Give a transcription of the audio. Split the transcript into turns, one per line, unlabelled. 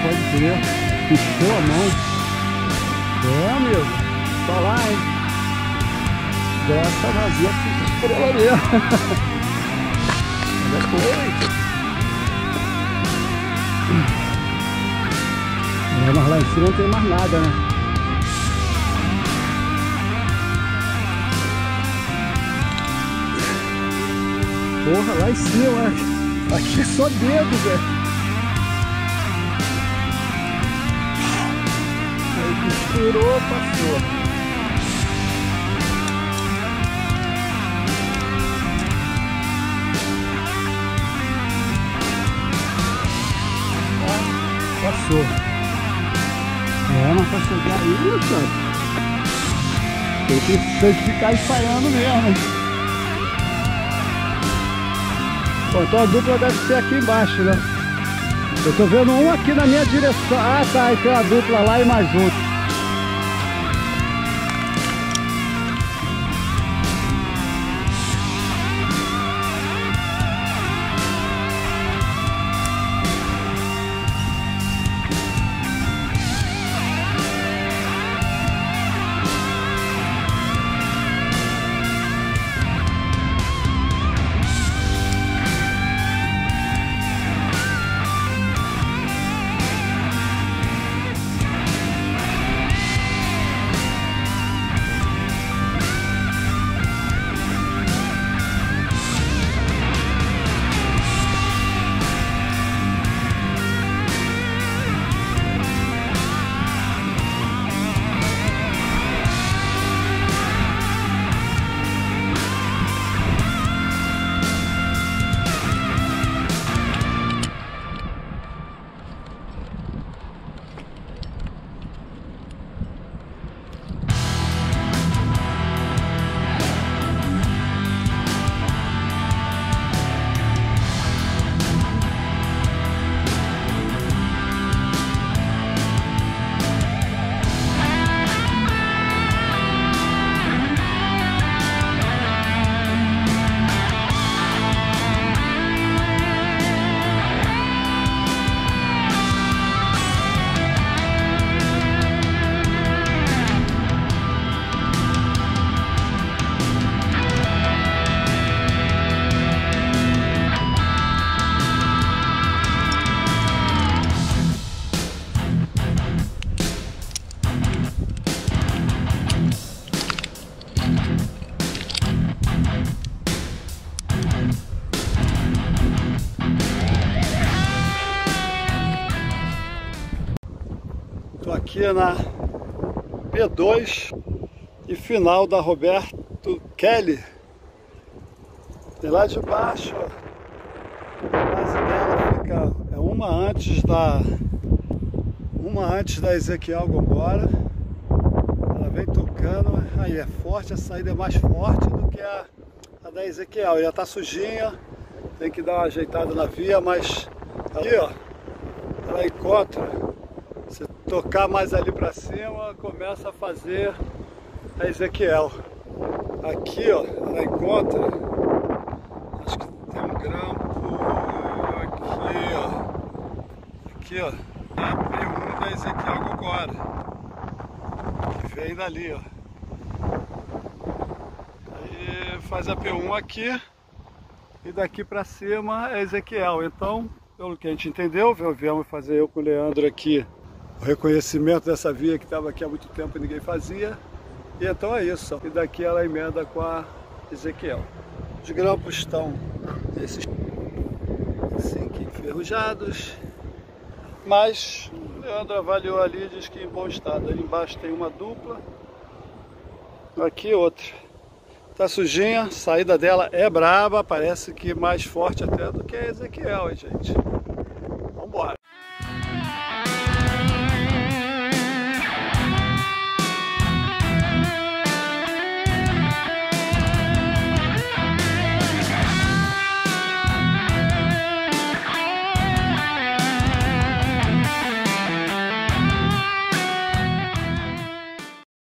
pode crer. Encheu a mão. É, amigo. Só lá, hein? Graça vazia, fica por ela mesmo. Olha a coisa. É, mas lá em cima não tem mais nada, né? Porra, lá em cima, aqui é só dedo, velho. Aí costurou, passou. Passou. É, mas pra chegar aí, cara, tem que ficar ensaiando mesmo, hein? Bom, então a dupla deve ser aqui embaixo, né? Eu tô vendo um aqui na minha direção. Ah, tá, aí tem uma dupla lá e mais um. Estou aqui na P2 e final da Roberto Kelly. E lá de baixo, a base dela fica uma antes da Ezequiel Gongora. Ela vem tocando, aí é forte, a saída é mais forte do que a da Ezequiel. Já está sujinha, tem que dar uma ajeitada na via, mas aqui ó, ela encontra. Se tocar mais ali para cima, começa a fazer a Ezequiel. Aqui, ó, ela encontra, acho que tem um grampo aqui, ó. Aqui, ó, a P1 da Ezequiel Gongora, que vem dali, ó. Aí faz a P1 aqui e daqui para cima é Ezequiel. Então, pelo que a gente entendeu, viemos fazer eu com o Leandro aqui o reconhecimento dessa via que estava aqui há muito tempo e ninguém fazia. E então é isso. E daqui ela emenda com a Ezequiel. Os grampos estão esses assim aqui enferrujados. Mas o Leandro avaliou ali e diz que em bom estado. Ali embaixo tem uma dupla. Aqui outra. Tá sujinha, a saída dela é braba, parece que mais forte até do que a Ezequiel, hein, gente.